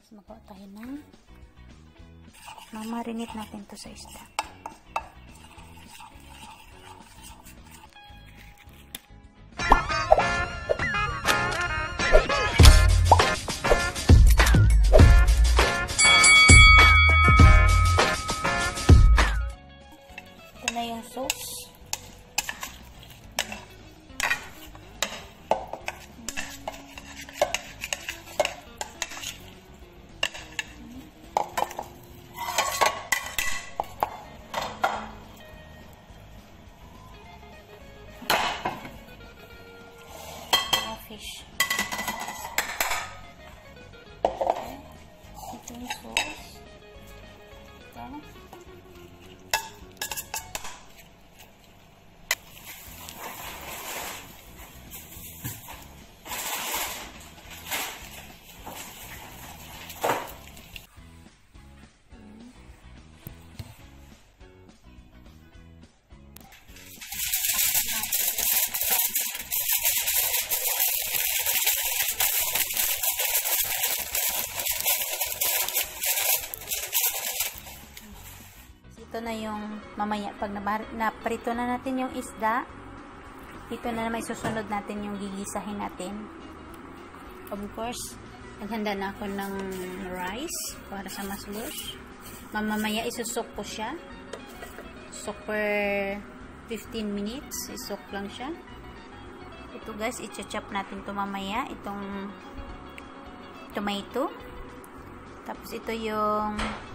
guys, magawa tayo ng mamarinate natin to sa isda. Ito na yung sauce. Fish. Okay. Ito yung sauce. Ito. Ito na yung mamaya pag naprito na natin yung isda, ito na naman susunod natin yung gigisahin natin. Of course, naghanda na ako ng rice para sa masbos. Mamaya isusok ko siya. Sok per 15 minutes. Isok lang siya. Ito guys, i-chop natin to mamaya. Itong tomato. Tapos ito yung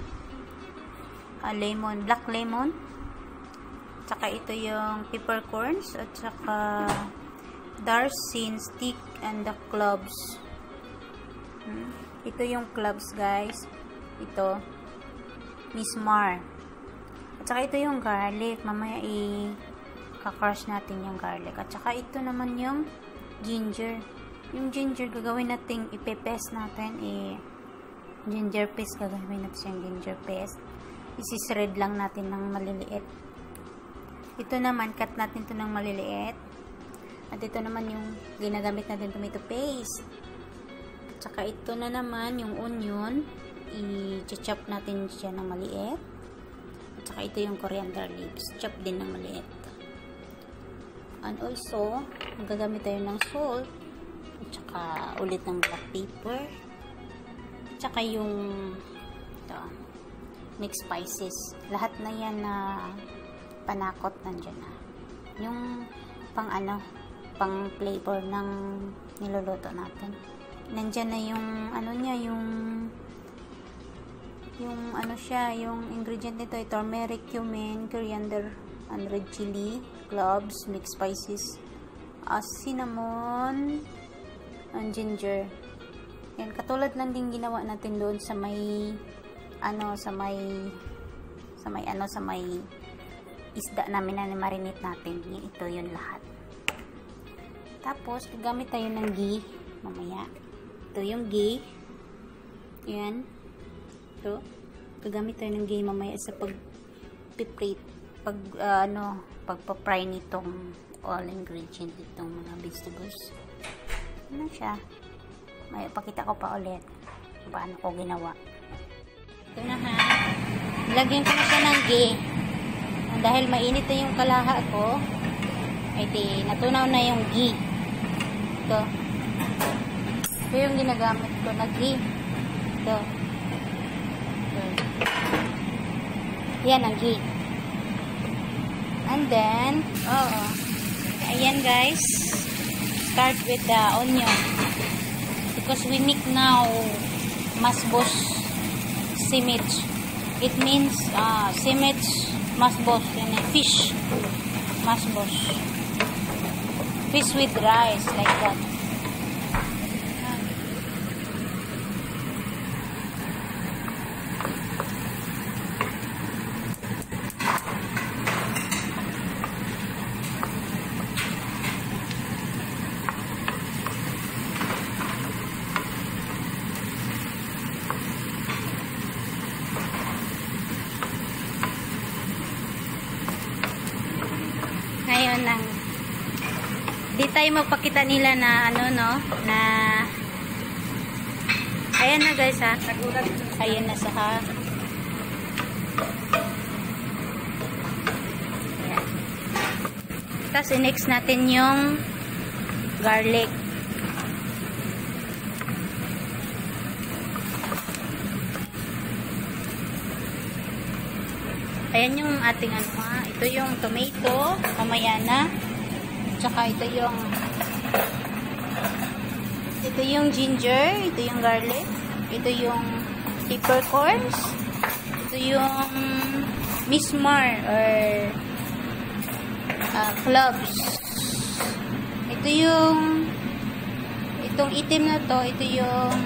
lemon, black lemon, tsaka ito yung peppercorns, at saka darsin stick and the cloves. Ito yung cloves guys, ito Miss Mar, at saka ito yung garlic. Mamaya i-crush natin yung garlic, at saka ito naman yung ginger. Yung ginger gagawin natin, ipe-paste natin, ginger paste gagawin natin yung ginger paste. Isi-shred lang natin ng maliliit. Ito naman, cut natin to ng maliliit. At ito naman yung ginagamit natin tomato paste. At saka ito na naman yung onion. I-chop natin siya ng maliit. At saka ito yung coriander leaves. Chop din ng maliit. And also, gagamit tayo ng salt. At saka ulit ng black pepper. At saka yung ito, mixed spices. Lahat na yan na panakot nandyan na. Yung pang pang flavor ng niluluto natin. Nandyan na yung niya, yung siya, yung ingredient nito ay turmeric, cumin, coriander, and red chili, cloves, mixed spices, cinnamon, and ginger. Yan, katulad lang din ginawa natin doon sa may sa may isda namin na marinate natin. Ito yun lahat. Tapos gagamit tayo ng ghee mamaya. Ito yung ghee. Yan. Ito. Gagamit tayo ng ghee mamaya sa pagpa-fry nitong all ingredient nitong mga vegetables. Ano siya? May pakita ko pa ulit paano ko ginawa. Ito na ha. Lagyan ko na siya ng ghee. Dahil mainit na yung kalaha ko, ay natunaw na yung ghee. Ito. Ito yung ginagamit ko na ghee. Ito. Yan ang ghee. And then, ayan guys. Start with the onion. Because we make now masbos simage. It means simage masbos and fish masbos. Fish with rice like that. Ngayon lang di tayo magpakita nila na na Ayan na guys ha. Ayan na sa ha. Tapos i-next natin yung garlic. Ayan yung ating ano ha. Ito yung tomato, mamaya na. Tsaka ito yung ginger, ito yung garlic, ito yung peppercorns, ito yung mismar or cloves. Ito itong itim na to, ito yung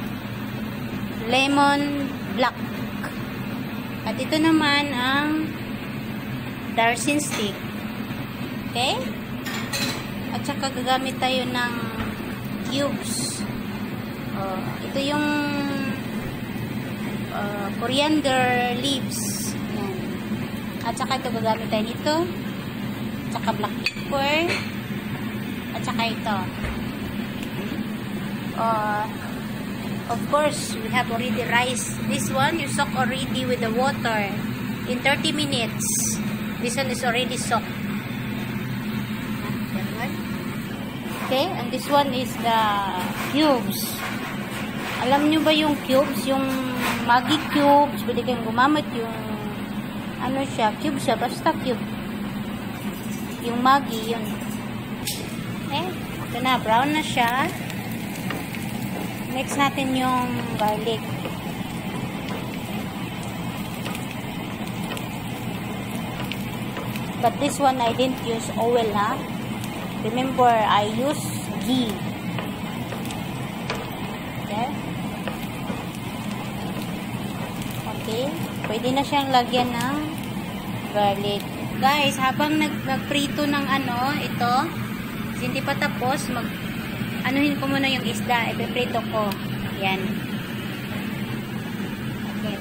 lemon black. At ito naman ang darsin stick. Okay? At saka gagamit tayo ng cubes. Ito yung coriander leaves. Yan. At saka ito gagamit tayo nito. At saka black pepper. At saka ito. Of course, we have already rice. This one, you soak already with the water in 30 minutes. This one is already soaked. Okay, and this one is the cubes. Alam nyo ba yung cubes? Yung Maggi cubes. Pwede kayong gumamit yung ano siya, cube siya, basta cube. Yung Maggi, yun. Okay, ito na, brown na siya. Next natin yung garlic. But this one, I didn't use oil, ha? Remember, I use ghee. Okay? Okay. Pwede na siyang lagyan ng garlic. Guys, habang nagprito ng ano, ito, hindi pa tapos, anuhin ko muna yung isda. Ipiprito ko. Yan. Okay.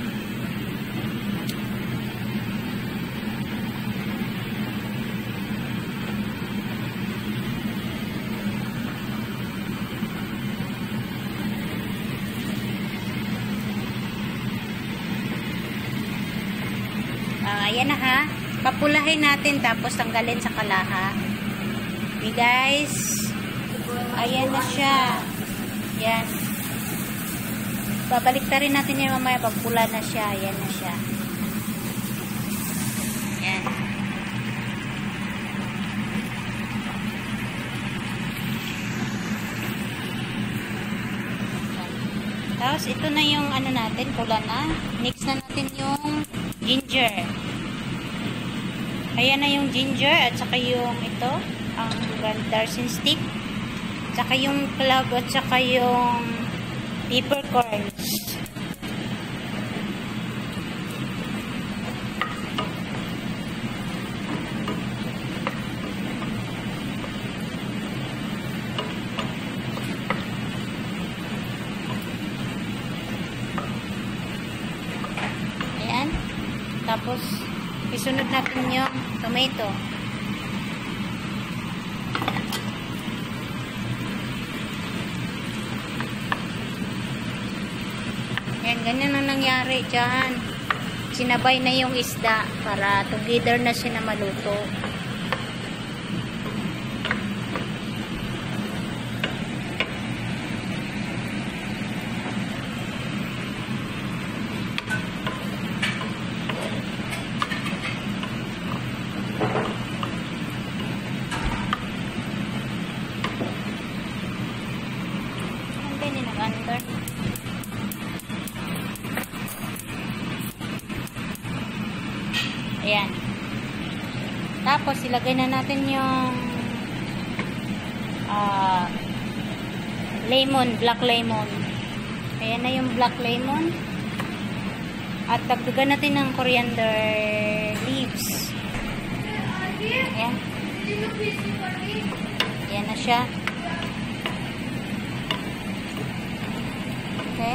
Ayan na ha. Papulahin natin tapos tanggalin sa kalaha. Okay guys. Ayan na siya. Yan. Babalik ta rin natin yan mamaya pag pula na siya. Ayan na siya. Yan. Tapos ito na yung ano natin, pula na. Next na natin yung ginger. Ayan na yung ginger at saka yung ito, ang darsin stick. At saka yung clove at saka yung peppercorns. Ayan. Tapos isunod natin yung tomato. Ayan, ganyan ang nangyari dyan. Sinabay na yung isda para together na siya na maluto. Ayan. Tapos, ilagay na natin yung lemon, black lemon. Ayan na yung black lemon. At dagdagan natin ng coriander leaves. Ayan. Ayan na siya. Okay.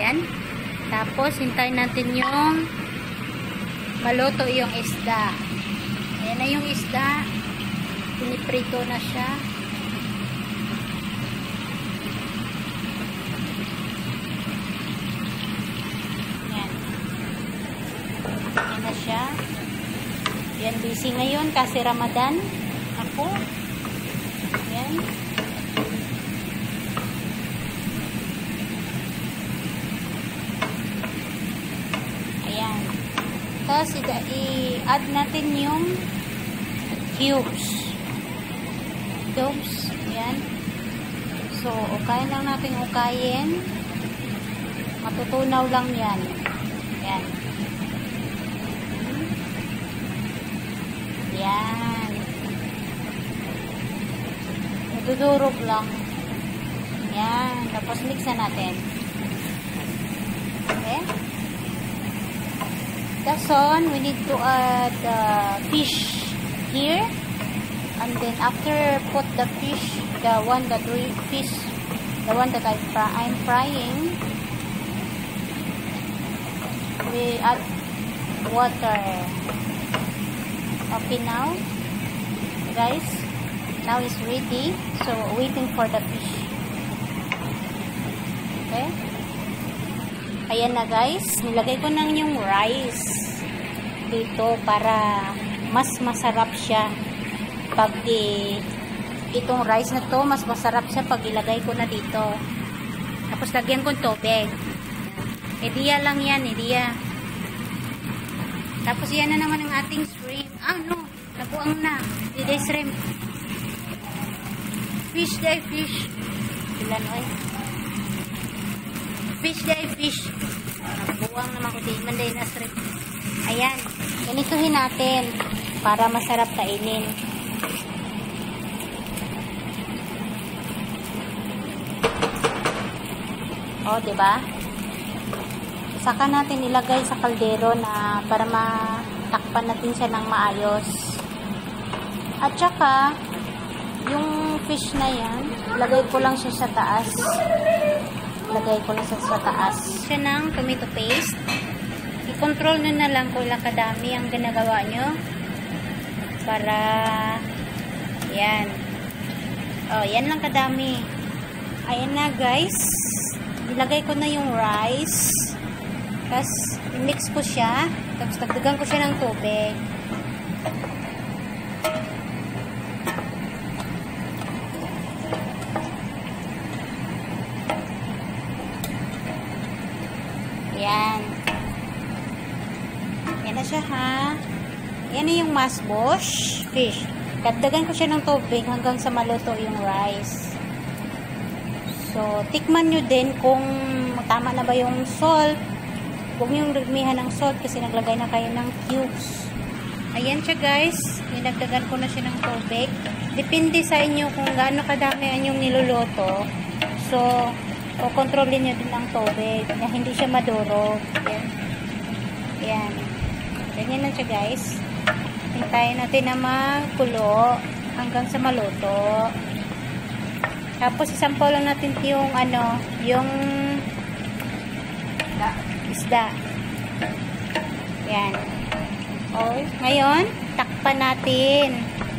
Ayan. Tapos, hintayin natin yung maluto yung isda. Ayan na yung isda. Piniprito na siya. Ayan. Ayan na siya. Ayan, busy ngayon kasi Ramadan. Ako. Ayan. Ayan. Tapos, i-add natin yung cubes. Ayan. So, ukayin lang natin ukayin. Matutunaw lang yan. Ayan. Ayan. Dudurog lang. Ayan. Tapos, mix na natin. Okay? That's on. We need to add fish here. And then after put the fish, the one that I'm frying, we add water. Okay now, guys. Now it's ready. So waiting for the fish. Okay. Ayan na guys. Nilagay ko nang yung rice dito para mas masarap siya. Pag itong rice na to, mas masarap siya pag ilagay ko na dito. Tapos lagyan ko ng tubig. Ideya lang yan, ideya. Tapos yan na naman ang ating shrimp. Ah, no. Nabuang na. Diday shrimp. Fish day, fish. Ilan, oy. Fish day, fish. Nabuang naman ko din. Manday na shrimp. Ayan. Ganituhin natin para masarap kainin. O, diba? Saka natin ilagay sa kaldero na para matakpan natin siya ng maayos. At saka, yung fish na yan, lagay ko lang siya sa taas. Lagay ko lang siya sa taas. Siya ng tomato paste. I-control nyo na lang kung ilang kadami ang ginagawa nyo. Para, yan. O, yan lang kadami. Ayan na, guys. Ilagay ko na yung rice. Tapos, i-mix ko siya. Tapos, dagdagan ko siya ng tubig. Yan. Yan na siya, ha. Yan na yung masbosh fish. Dagdagan ko siya ng tubig hanggang sa maluto yung rice. So, tikman nyo din kung tama na ba yung salt. Huwag nyo yung ragmihan ng salt kasi naglagay na kayo ng cubes. Ayan siya guys. Nilagdagan ko na siya ng tubig. Depende sa inyo kung gaano kadami ang yung niluluto. So, kontrolin nyo din ang tubig na hindi siya madurog. Ayan. Ayan. Ganyan lang siya guys. Hintayin natin na magkulo hanggang sa maluto. Tapos isampaw lang natin yung yung isda. Yan. Okay. Ngayon, takpan natin.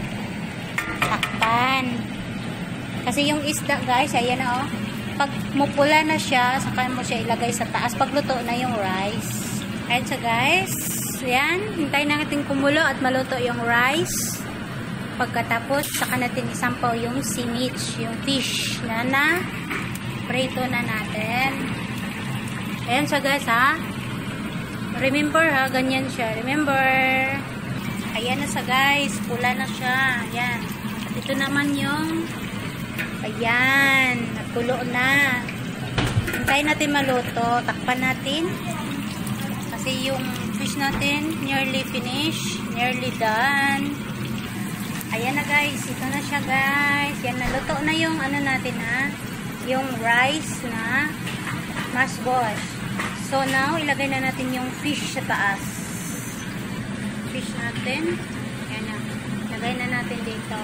Takpan. Kasi yung isda, guys, ayan na, oh. Pag mupula na siya, saka mo siya ilagay sa taas. Pagluto na yung rice. Ayan siya, guys. Yan. Hintayin natin kumulo at maluto yung rice. Pagkatapos, saka natin isampaw yung sinich, yung fish na prito na natin. Ayan siya guys, ha. Remember, ha, ganyan siya. Remember. Ayan na siya guys, pula na siya. Ayan. At ito naman yung, ayan, nagkulo na. Hintayin natin maluto. Takpan natin. Kasi yung fish natin, nearly finished. Nearly done. Ayan na guys, ito na siya guys. Yan, naluto na yung natin, ha. Yung rice na masbosh. So now, ilagay na natin yung fish sa taas. Fish natin. Yan na. Ilagay na natin dito.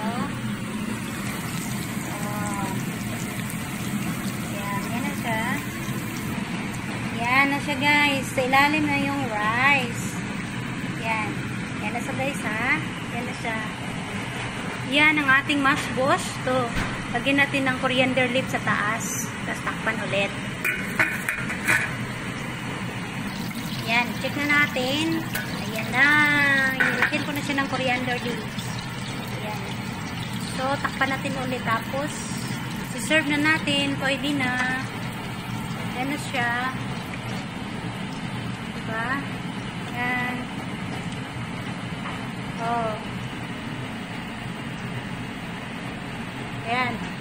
Oh. Yan, yan na siya. siya guys. Sa ilalim na yung rice. Yan. Yan na siya guys ha. Yan na siya. Yan ang ating mashed bosh. To. Lagyan natin ng coriander leaf sa taas. Tapos takpan ulit. Yan. Check na natin. Ayan na. Inilagyan ko na siya ng coriander leaves. Ayan. So, takpan natin ulit. Tapos, si-serve na natin. Pwede na. Yan na siya. Diba? Yan. Oh. Ayan.